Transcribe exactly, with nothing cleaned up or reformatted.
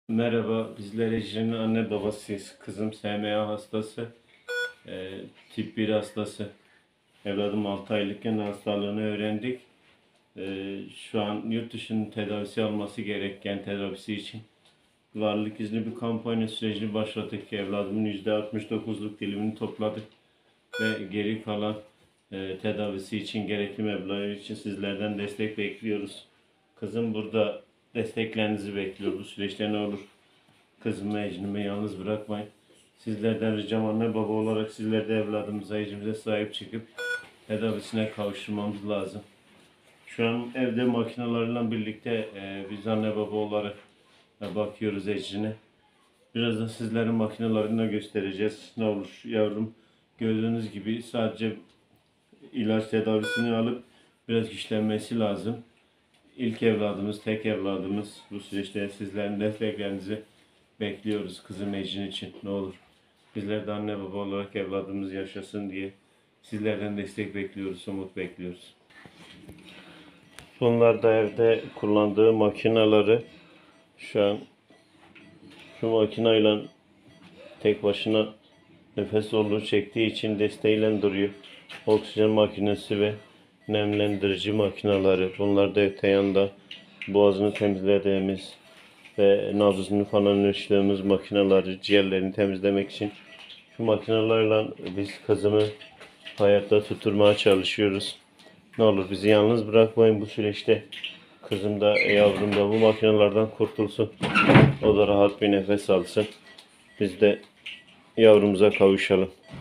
Merhaba, bizler Ecrin'in anne babasıyız. Kızım S M A hastası, e, tip bir hastası. Evladım altı aylıkken hastalığını öğrendik. E, şu an yurt dışının tedavisi alması gereken tedavisi için varlık izni bir kampanya sürecini başlattık. Evladımın yüzde altmış dokuzluk dilimini topladık ve geri kalan e, tedavisi için gerekli meblağ için sizlerden destek bekliyoruz. Kızım burada desteklerinizi bekliyor. Bu süreçte ne olur? Kızımı, Ecrin'imi yalnız bırakmayın. Sizlerden ricam anne baba olarak sizler de evladımıza, Ecrin'imize sahip çıkıp tedavisine kavuşturmamız lazım. Şu an evde makinalarla birlikte e, biz anne baba olarak e, bakıyoruz Ecrin'e. Birazdan sizlerin makinalarını göstereceğiz. Ne olur yavrum, gördüğünüz gibi sadece ilaç tedavisini alıp biraz güçlenmesi lazım. İlk evladımız, tek evladımız. Bu süreçte sizlerin desteklerinizi bekliyoruz kızım Ecrin için. Ne olur. Bizler de anne baba olarak evladımız yaşasın diye sizlerden destek bekliyoruz, umut bekliyoruz. Bunlar da evde kullandığı makinaları şu an şu makinayla tek başına nefes zorluğu çektiği için desteğiyle duruyor. Oksijen makinesi ve nemlendirici makinaları. Bunlar da öte yanda boğazını temizlediğimiz ve nabzını falan ölçtüğümüz makinaları, ciğerlerini temizlemek için şu makinalarla biz kızımı hayatta tutturmaya çalışıyoruz. Ne olur bizi yalnız bırakmayın bu süreçte. Kızım da yavrum da bu makinalardan kurtulsun. O da rahat bir nefes alsın. Biz de yavrumuza kavuşalım.